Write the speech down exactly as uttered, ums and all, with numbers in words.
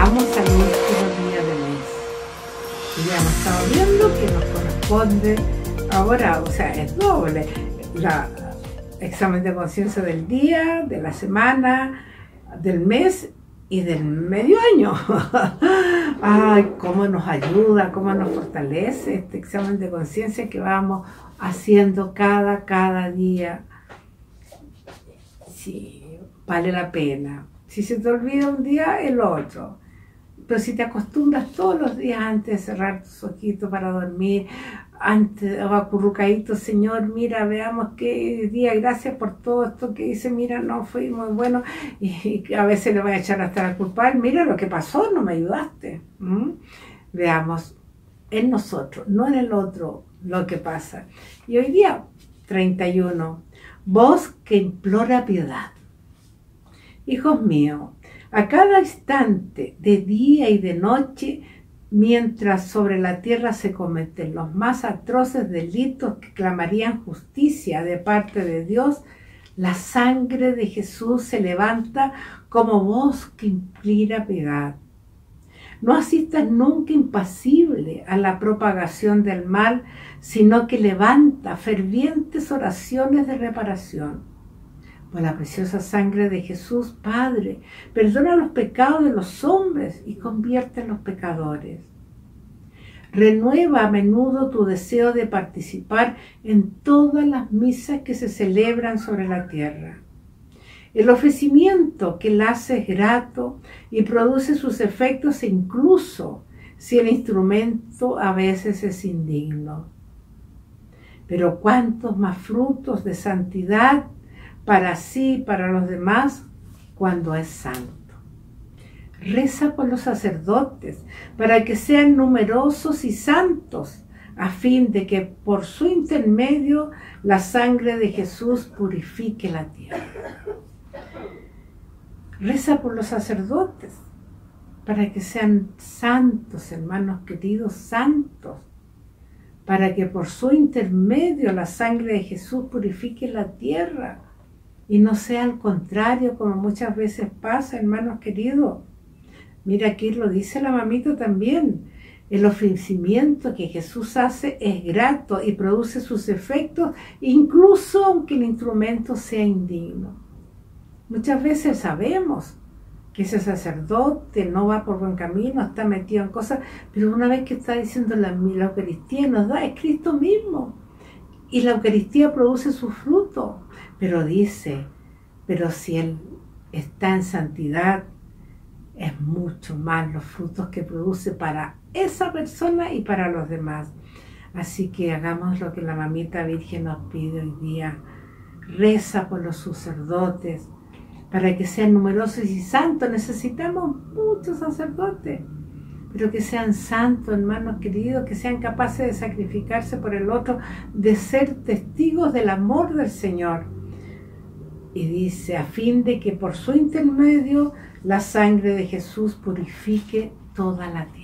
llegamos al último día del mes. Y ya hemos estado viendo que nos corresponde ahora, o sea, es doble. La examen de conciencia del día, de la semana, del mes y del medio año. Ay, cómo nos ayuda, cómo nos fortalece este examen de conciencia que vamos haciendo cada, cada día. Sí, vale la pena. Si se te olvida un día, el otro. Pero si te acostumbras todos los días antes de cerrar tus ojitos para dormir, antes o acurrucadito, Señor, mira, veamos qué día, gracias por todo esto que hice, mira, no fue muy bueno, y, y a veces le voy a echar hasta la culpa, mira lo que pasó, no me ayudaste. ¿Mm? Veamos en nosotros, no en el otro, lo que pasa. Y hoy día, treinta y uno, voz que implora piedad. Hijos míos, a cada instante, de día y de noche, mientras sobre la tierra se cometen los más atroces delitos que clamarían justicia de parte de Dios, la sangre de Jesús se levanta como voz que implora piedad. No asistas nunca impasible a la propagación del mal, sino que levanta fervientes oraciones de reparación. Por la preciosa sangre de Jesús, Padre, perdona los pecados de los hombres y convierte en los pecadores. Renueva a menudo tu deseo de participar en todas las misas que se celebran sobre la tierra. El ofrecimiento que la hace es grato y produce sus efectos incluso si el instrumento a veces es indigno. Pero cuántos más frutos de santidad para sí y para los demás cuando es santo. Reza por los sacerdotes para que sean numerosos y santos, a fin de que por su intermedio la sangre de Jesús purifique la tierra. Reza por los sacerdotes para que sean santos, hermanos queridos, santos, para que por su intermedio la sangre de Jesús purifique la tierra. Y no sea al contrario, como muchas veces pasa, hermanos queridos. Mira, aquí lo dice la mamita también. El ofrecimiento que Jesús hace es grato y produce sus efectos, incluso aunque el instrumento sea indigno. Muchas veces sabemos que ese sacerdote no va por buen camino, está metido en cosas, pero una vez que está diciendo la, la Eucaristía nos da, es Cristo mismo. Y la Eucaristía produce su fruto. Pero dice, pero si Él está en santidad, es mucho más los frutos que produce para esa persona y para los demás. Así que hagamos lo que la mamita Virgen nos pide hoy día. Reza por los sacerdotes, para que sean numerosos y santos. Necesitamos muchos sacerdotes, pero que sean santos, hermanos queridos, que sean capaces de sacrificarse por el otro, de ser testigos del amor del Señor. Y dice, a fin de que por su intermedio la sangre de Jesús purifique toda la tierra.